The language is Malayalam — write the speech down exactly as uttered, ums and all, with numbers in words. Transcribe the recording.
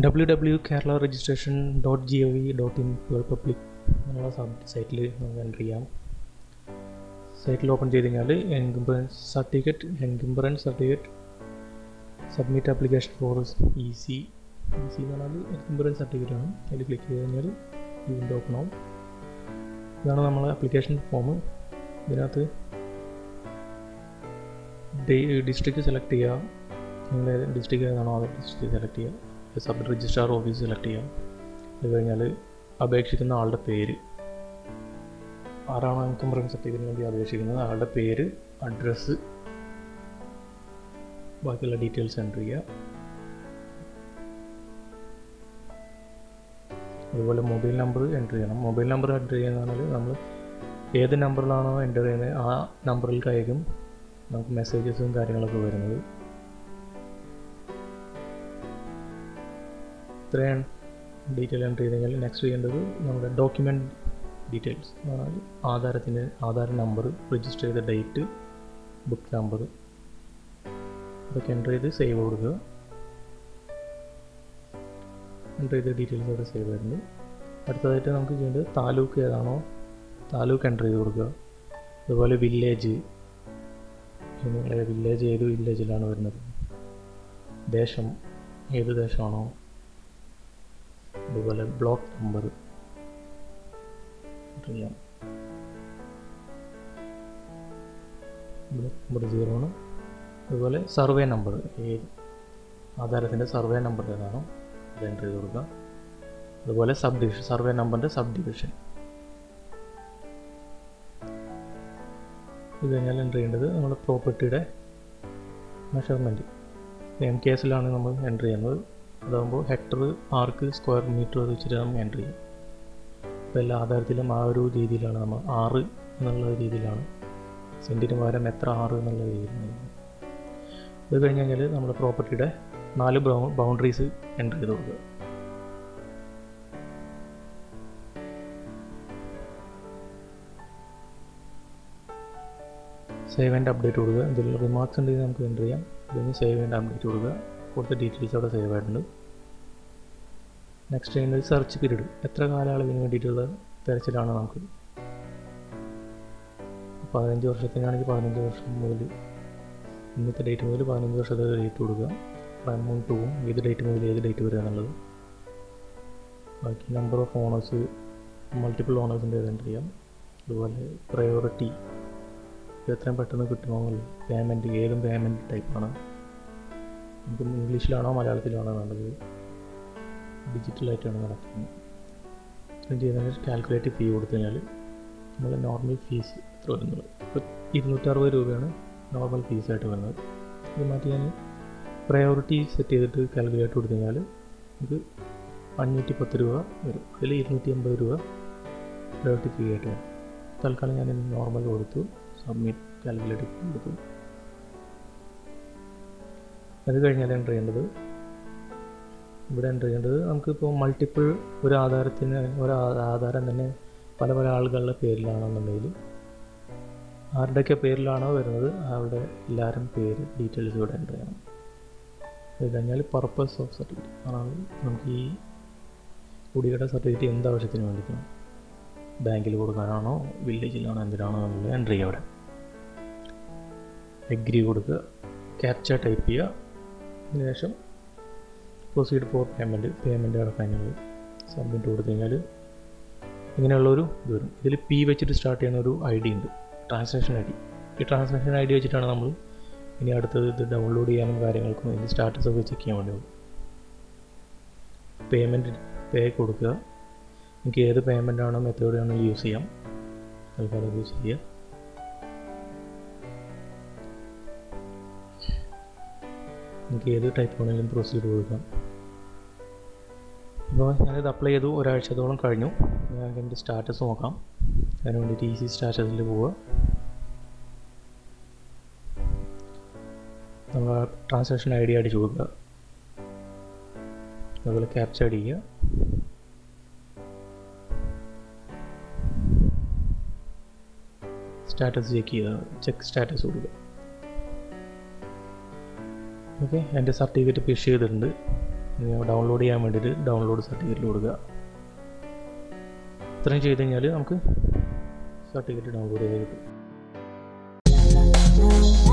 W W Kerala registration dot G O V dot in public എന്നുള്ള സൈറ്റിൽ നമുക്ക് എൻ്റർ ചെയ്യാം. സൈറ്റിൽ ഓപ്പൺ ചെയ്ത് കഴിഞ്ഞാൽ encumbrance certificate encumbrance certificate submit application for E C E C എന്ന് പറഞ്ഞാൽ എൻകംബറൻസ് സർട്ടിഫിക്കറ്റ് ആണ്. അതിൽ ക്ലിക്ക് ചെയ്ത് കഴിഞ്ഞാൽ ഈ വിൻഡോ ഓപ്പൺ ആവും. ഇതാണ് നമ്മളെ ആപ്ലിക്കേഷൻ ഫോം. ഇതിനകത്ത് ഡിസ്ട്രിക്റ്റ് സെലക്ട് ചെയ്യുക. നിങ്ങളുടെ ഡിസ്ട്രിക്റ്റ് ഏതാണോ അത് ഡിസ്ട്രിക്റ്റ് സെലക്ട് ചെയ്യുക. സബ് രജിസ്ട്രാർ ഓഫീസ് സെലക്ട് ചെയ്യാം. അത് കഴിഞ്ഞാൽ അപേക്ഷിക്കുന്ന ആളുടെ പേര്, ആരാണോ എൻകംബറൻസ് സർട്ടിഫിക്കറ്റിന് വേണ്ടി അപേക്ഷിക്കുന്നത് ആളുടെ പേര്, അഡ്രസ്സ്, ബാക്കിയുള്ള ഡീറ്റെയിൽസ് എൻ്റർ ചെയ്യുക. അതുപോലെ മൊബൈൽ നമ്പർ എൻ്റർ ചെയ്യണം. മൊബൈൽ നമ്പർ എൻ്റർ ചെയ്യുന്നത് പറഞ്ഞാൽ നമ്മൾ ഏത് നമ്പറിലാണോ എൻ്റർ ചെയ്യുന്നത് ആ നമ്പറിലേക്കായിരിക്കും നമുക്ക് മെസ്സേജസും കാര്യങ്ങളൊക്കെ വരുന്നത്. ഇത്രയും ഡീറ്റെയിൽ എൻ്റർ ചെയ്ത് കഴിഞ്ഞാൽ നെക്സ്റ്റ് ചെയ്യേണ്ടത് നമ്മുടെ ഡോക്യുമെൻറ്റ് ഡീറ്റെയിൽസ് എന്ന് പറഞ്ഞാൽ ആധാരത്തിൻ്റെ ആധാർ നമ്പർ, രജിസ്റ്റർ ചെയ്ത ഡേറ്റ്, ബുക്ക് നമ്പർ, അതൊക്കെ എൻ്റർ ചെയ്ത് സേവ് കൊടുക്കുക. എൻ്റർ ചെയ്ത ഡീറ്റെയിൽസ് അവിടെ സേവ് ആയിട്ടുണ്ട്. അടുത്തതായിട്ട് നമുക്ക് ചെയ്യേണ്ടത് താലൂക്ക് ഏതാണോ താലൂക്ക് എൻ്റർ ചെയ്ത് കൊടുക്കുക. അതുപോലെ വില്ലേജ്, നിങ്ങളെ വില്ലേജ് ഏത് വില്ലേജിലാണ് വരുന്നത്, ദേശം ഏത് ദേശമാണോ, അതുപോലെ ബ്ലോക്ക് നമ്പർ എൻ്റർ ചെയ്യാം. ബ്ലോക്ക് നമ്പർ സീറോ ആണ്. അതുപോലെ സർവേ നമ്പർ, ഏത് ആധാരത്തിൻ്റെ സർവേ നമ്പർ ഏതാണോ അത് എൻ്റർ ചെയ്ത് കൊടുക്കുക. അതുപോലെ സബ് ഡിവിഷൻ, സർവേ നമ്പറിൻ്റെ സബ് ഡിവിഷൻ. ഇത് കഴിഞ്ഞാൽ എൻ്റർ ചെയ്യേണ്ടത് നമ്മുടെ പ്രോപ്പർട്ടിയുടെ മെഷർമെൻറ്റ്. എം കെ എസിലാണ് നമ്മൾ എൻ്റർ ചെയ്യുന്നത്. അതാകുമ്പോൾ ഹെക്ടർ, ആർക്ക്, സ്ക്വയർ മീറ്റർ അത് വെച്ചിട്ട് നമ്മൾ എൻ്റർ ചെയ്യും. അപ്പോൾ എല്ലാ ആധാരത്തിലും ആ ഒരു രീതിയിലാണ് നമ്മൾ ആറ് എന്നുള്ള രീതിയിലാണ്, സെൻറ്റിന് പകരം എത്ര ആറ് എന്നുള്ള രീതിയിലാണ്. ഇത് കഴിഞ്ഞ് കഴിഞ്ഞാൽ നമ്മുടെ പ്രോപ്പർട്ടിയുടെ നാല് ബൗണ്ടറീസ് എൻ്റർ ചെയ്ത് കൊടുക്കുക. സേവ് ആൻഡ് അപ്ഡേറ്റ് കൊടുക്കുക. എന്തെങ്കിലും റിമാർക്സ് ഉണ്ടെങ്കിൽ നമുക്ക് എൻ്റർ ചെയ്യാം. ഇതിന് സേവ് ആൻഡ് അപ്ഡേറ്റ് കൊടുക്കുക. കൊടുത്ത ഡീറ്റെയിൽസ് അവിടെ സേവ് ആയിട്ടുണ്ട്. നെക്സ്റ്റ് ചെയ്യുന്നത് സെർച്ച് പീരീഡ്, എത്ര കാലയളവിന് വേണ്ടിയിട്ടുള്ള തിരച്ചിലാണ് നമുക്ക്. പതിനഞ്ച് വർഷത്തിനാണെങ്കിൽ പതിനഞ്ച് വർഷം മുതൽ ഇന്നത്തെ ഡേറ്റ് മുതൽ പതിനഞ്ച് വർഷത്തെ ഡേറ്റ് കൊടുക്കുക. എമൗണ്ട് ടൂവും ഏത് ഡേറ്റ് മുതൽ ഏത് ഡേറ്റ് വരിക എന്നുള്ളത്. ബാക്കി നമ്പർ ഓഫ് ഓണേഴ്സ്, മൾട്ടിപ്പിൾ ഓണേഴ്സിൻ്റെ ഇത് എൻ്റർ ചെയ്യാം. അതുപോലെ പ്രയോറിറ്റി, എത്രയും പെട്ടെന്ന് കിട്ടണമെന്നുള്ളത്, പേയ്മെൻറ്റ് ഏതും പേയ്മെൻറ്റ് ടൈപ്പാണ്, നമുക്ക് ഇംഗ്ലീഷിലാണോ മലയാളത്തിലാണോ വേണ്ടത്, ഡിജിറ്റലായിട്ടാണ് നടക്കുന്നത്. ഇത്രയും ചെയ്തതിന് കാൽക്കുലേറ്റ് ഫീ കൊടുത്തു കഴിഞ്ഞാൽ നമ്മൾ നോർമൽ ഫീസ് എത്ര വരുന്നത്, ഇപ്പോൾ ഇരുന്നൂറ്ററുപത് രൂപയാണ് നോർമൽ ഫീസായിട്ട് വരുന്നത്. ഇത് മാറ്റി ഞാൻ പ്രയോറിറ്റി സെറ്റ് ചെയ്തിട്ട് കാൽക്കുലേറ്റ് കൊടുത്തു കഴിഞ്ഞാൽ നമുക്ക് അഞ്ഞൂറ്റി പത്ത് രൂപ വരും. അതിൽ ഇരുന്നൂറ്റി അമ്പത് രൂപ പ്രയോറിറ്റി ഫീ ആയിട്ട് വരും. തൽക്കാലം ഞാൻ നോർമൽ കൊടുത്തു, സബ്മിറ്റ് കാൽക്കുലേറ്റ് കൊടുത്തു. അത് കഴിഞ്ഞാൽ എൻ്റർ ചെയ്യേണ്ടത്, ഇവിടെ എൻ്റർ ചെയ്യേണ്ടത് നമുക്കിപ്പോൾ മൾട്ടിപ്പിൾ ഒരു ആധാരത്തിന് ഒരു ആധാരം തന്നെ പല പല ആളുകളുടെ പേരിലാണെന്നുണ്ടെങ്കിൽ ആരുടെയൊക്കെ പേരിലാണോ വരുന്നത് അവരുടെ എല്ലാവരും പേര് ഡീറ്റെയിൽസ് ഇവിടെ എൻ്റർ ചെയ്യണം. അത് കഴിഞ്ഞാൽ പർപ്പസ് ഓഫ് സർട്ടിഫിക്കറ്റ്, അതാണ് നമുക്ക് ഈ കുടിയുടെ സർട്ടിഫിക്കറ്റ് എന്ത് ആവശ്യത്തിന് വേണ്ടിയിട്ടാണ്, ബാങ്കിൽ കൊടുക്കാനാണോ വില്ലേജിലാണോ എന്തിനാണോ എന്നുള്ളത് എൻ്റർ ചെയ്യുക. അവിടെ എഗ്രി കൊടുക്കുക, ക്യാപ്ച ടൈപ്പ് ചെയ്യുക. അതിനുശേഷം പ്രൊസീഡ് ഫോർ പേയ്മെൻറ്റ്, പേയ്മെൻറ്റ് അടക്കാനുള്ളത് സബ്മിറ്റ് കൊടുത്തു കഴിഞ്ഞാൽ ഇങ്ങനെയുള്ളൊരു ഇത് വരും. ഇതിൽ പി വെച്ചിട്ട് സ്റ്റാർട്ട് ചെയ്യുന്ന ഒരു ഐ ഡി ഉണ്ട്, ട്രാൻസാക്ഷൻ ഐ ഡി. ഈ ട്രാൻസാക്ഷൻ ഐ ഡി വെച്ചിട്ടാണ് നമ്മൾ ഇനി അടുത്തത് ഇത് ഡൗൺലോഡ് ചെയ്യാനും കാര്യങ്ങൾക്കും ഇതിൻ്റെ സ്റ്റാറ്റസ് ഒക്കെ ചെക്ക് ചെയ്യാൻ വേണ്ടി. പേയ്മെൻറ്റ് പേ കൊടുക്കുക. നിങ്ങൾക്ക് ഏത് പേയ്മെൻ്റ് ആണോ മെത്തേഡ് ആണോ യൂസ് ചെയ്യാം, തൽക്കാലം യൂസ് ചെയ്യുക. നിങ്ങൾക്ക് ഏത് ടൈപ്പ് ആണെങ്കിലും പ്രൊസീഡ് കൊടുക്കാം. അപ്പോൾ ഞാനിത് അപ്ലൈ ചെയ്തു, ഒരാഴ്ചത്തോളം കഴിഞ്ഞു. ഞാൻ എൻ്റെ സ്റ്റാറ്റസ് നോക്കാം. അതിന് വേണ്ടിയിട്ട് ഈസി സ്റ്റാറ്റസിൽ പോവുക. നമ്മൾ ട്രാൻസാക്ഷൻ ഐ ഡി അടിച്ചു കൊടുക്കുക. അതുപോലെ ക്യാപ്ച അടിക്കുക. സ്റ്റാറ്റസ് ചെക്ക് ചെയ്യുക, ചെക്ക് സ്റ്റാറ്റസ് കൊടുക്കുക. ഓക്കെ, എൻ്റെ സർട്ടിഫിക്കറ്റ് ഇപ്പോൾ ഇഷ്യൂ ചെയ്തിട്ടുണ്ട്. ഡൗൺലോഡ് ചെയ്യാൻ വേണ്ടിയിട്ട് ഡൗൺലോഡ് സർട്ടിഫിക്കറ്റ് കൊടുക്കുക. ഇത്രയും ചെയ്ത് കഴിഞ്ഞാൽ നമുക്ക് സർട്ടിഫിക്കറ്റ് ഡൗൺലോഡ് ചെയ്ത് കിട്ടും.